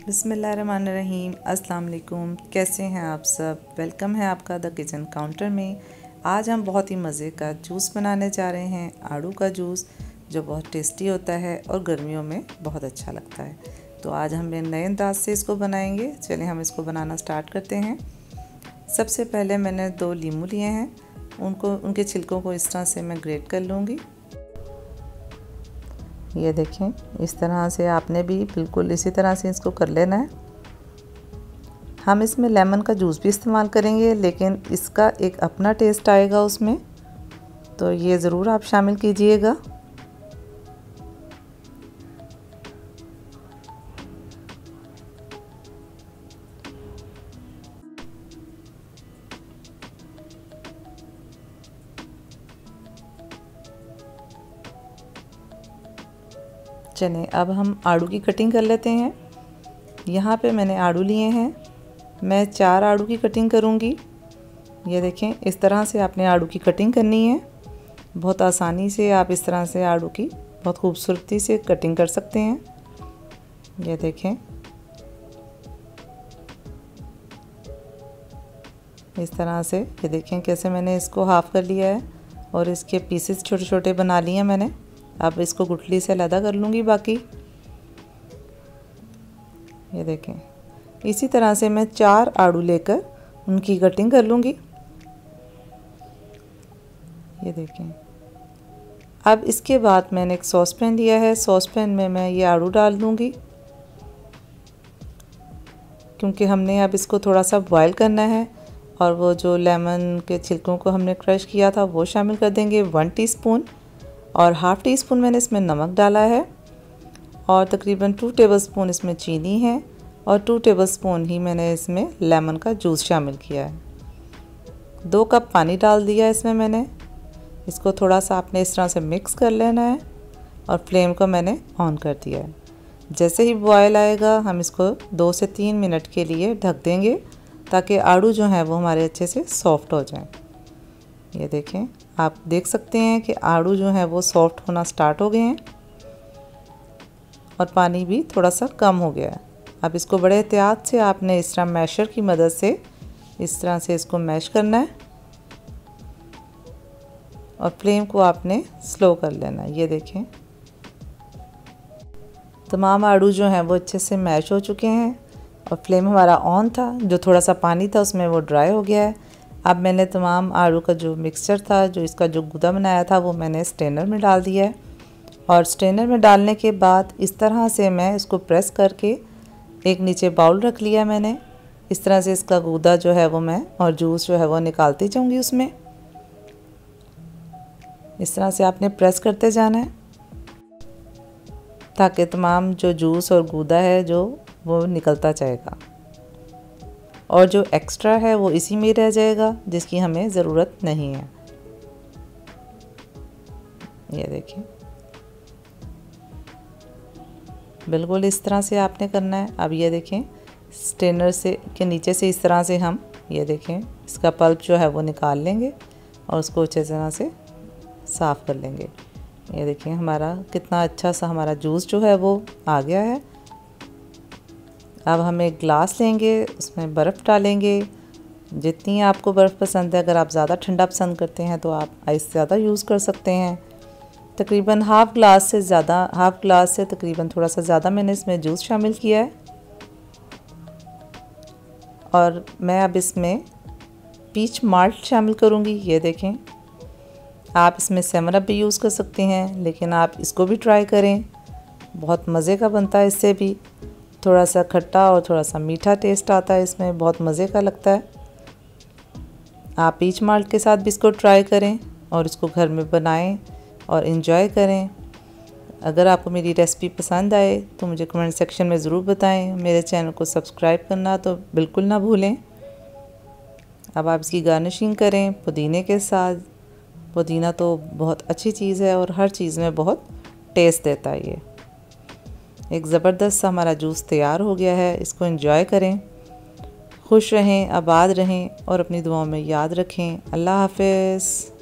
बिस्मिल्लाहिर्रहमानिर्रहीम। अस्सलाम वालेकुम। कैसे हैं आप सब? वेलकम है आपका द किचन काउंटर में। आज हम बहुत ही मज़े का जूस बनाने जा रहे हैं, आड़ू का जूस, जो बहुत टेस्टी होता है और गर्मियों में बहुत अच्छा लगता है। तो आज हम नए अंदाज से इसको बनाएंगे। चलें हम इसको बनाना स्टार्ट करते हैं। सबसे पहले मैंने 2 नींबू लिए हैं, उनके छिलकों को इस तरह से मैं ग्रेट कर लूँगी। ये देखें, इस तरह से आपने भी बिल्कुल इसी तरह से इसको कर लेना है। हम इसमें लेमन का जूस भी इस्तेमाल करेंगे, लेकिन इसका एक अपना टेस्ट आएगा उसमें, तो ये ज़रूर आप शामिल कीजिएगा। चलें अब हम आड़ू की कटिंग कर लेते हैं। यहाँ पे मैंने आड़ू लिए हैं, मैं 4 आड़ू की कटिंग करूँगी। ये देखें, इस तरह से आपने आड़ू की कटिंग करनी है। बहुत आसानी से आप इस तरह से आड़ू की बहुत खूबसूरती से कटिंग कर सकते हैं। ये देखें, इस तरह से। ये देखें कैसे मैंने इसको हाफ़ कर लिया है और इसके पीसेस छोटे छोटे बना लिए हैं मैंने। अब इसको गुठली से अलग कर लूँगी बाकी। ये देखें, इसी तरह से मैं 4 आड़ू लेकर उनकी कटिंग कर लूँगी। ये देखें, अब इसके बाद मैंने एक सॉस पैन लिया है। सॉस पैन में मैं ये आड़ू डाल दूँगी, क्योंकि हमने अब इसको थोड़ा सा बॉयल करना है। और वो जो लेमन के छिलकों को हमने क्रश किया था वो शामिल कर देंगे, 1 टीस्पून, और ½ टीस्पून मैंने इसमें नमक डाला है, और तकरीबन 2 टेबलस्पून इसमें चीनी है, और 2 टेबलस्पून ही मैंने इसमें लेमन का जूस शामिल किया है। 2 कप पानी डाल दिया इसमें मैंने। इसको थोड़ा सा आपने इस तरह से मिक्स कर लेना है, और फ्लेम को मैंने ऑन कर दिया है। जैसे ही बॉयल आएगा हम इसको 2 से 3 मिनट के लिए ढक देंगे, ताकि आड़ू जो है वो हमारे अच्छे से सॉफ्ट हो जाए। ये देखें, आप देख सकते हैं कि आड़ू जो है वो सॉफ्ट होना स्टार्ट हो गए हैं, और पानी भी थोड़ा सा कम हो गया है। अब इसको बड़े एहतियात से आपने इस तरह मैशर की मदद से इस तरह से इसको मैश करना है, और फ्लेम को आपने स्लो कर लेना है। ये देखें, तमाम आड़ू जो हैं वो अच्छे से मैश हो चुके हैं, और फ्लेम हमारा ऑन था। जो थोड़ा सा पानी था उसमें वो ड्राई हो गया है। अब मैंने तमाम आड़ू का जो मिक्सचर था, जो इसका जो गुदा बनाया था, वो मैंने स्ट्रेनर में डाल दिया है। और स्ट्रेनर में डालने के बाद इस तरह से मैं इसको प्रेस करके एक नीचे बाउल रख लिया मैंने। इस तरह से इसका गुदा जो है वो मैं और जूस जो है वो निकालती जाऊंगी उसमें। इस तरह से आपने प्रेस करते जाना है, ताकि तमाम जो जूस और गुदा है जो वो निकलता जाएगा, और जो एक्स्ट्रा है वो इसी में रह जाएगा, जिसकी हमें ज़रूरत नहीं है। ये देखिए, बिल्कुल इस तरह से आपने करना है। अब ये देखें, स्ट्रेनर से के नीचे से इस तरह से हम ये देखें इसका पल्प जो है वो निकाल लेंगे, और उसको अच्छे तरह से साफ़ कर लेंगे। ये देखिए हमारा कितना अच्छा सा हमारा जूस जो है वो आ गया है। अब हम एक ग्लास लेंगे, उसमें बर्फ़ डालेंगे, जितनी आपको बर्फ़ पसंद है। अगर आप ज़्यादा ठंडा पसंद करते हैं तो आप आइस ज़्यादा यूज़ कर सकते हैं। तकरीबन हाफ़ ग्लास से तकरीबन थोड़ा सा ज़्यादा मैंने इसमें जूस शामिल किया है। और मैं अब इसमें पीच माल्ट शामिल करूँगी। ये देखें, आप इसमें 7 अप भी यूज़ कर सकते हैं, लेकिन आप इसको भी ट्राई करें, बहुत मज़े का बनता है। इससे भी थोड़ा सा खट्टा और थोड़ा सा मीठा टेस्ट आता है इसमें, बहुत मज़े का लगता है। आप पीच माल्ट के साथ भी इसको ट्राई करें, और इसको घर में बनाएं और इन्जॉय करें। अगर आपको मेरी रेसिपी पसंद आए तो मुझे कमेंट सेक्शन में ज़रूर बताएं। मेरे चैनल को सब्सक्राइब करना तो बिल्कुल ना भूलें। अब आप इसकी गार्निशिंग करें पुदीने के साथ। पुदीना तो बहुत अच्छी चीज़ है, और हर चीज़ में बहुत टेस्ट देता है। ये एक ज़बरदस्त सा हमारा जूस तैयार हो गया है। इसको एंजॉय करें, खुश रहें, आबाद रहें, और अपनी दुआओं में याद रखें। अल्लाह हाफ़िज़।